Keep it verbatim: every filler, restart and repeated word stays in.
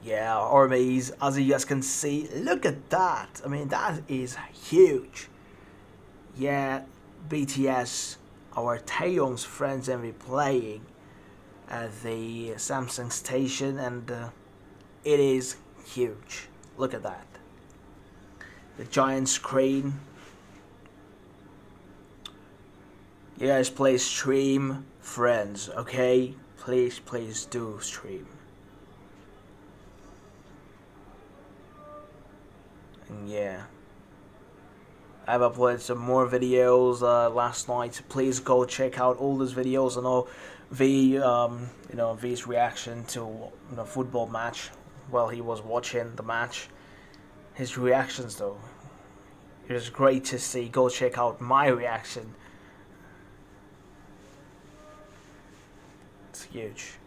Yeah, armies, as you guys can see, look at that. I mean, that is huge. Yeah, B T S, our Taehyung's friends, and we playing at the Samsung station, and uh, it is huge. Look at that. The giant screen. You guys play stream, friends, okay? Please, please do stream. And yeah, I've uploaded some more videos uh, last night. Please go check out all those videos. I know V, um, you know, V's reaction to the football match while he was watching the match. His reactions, though, it was great to see. Go check out my reaction. It's huge.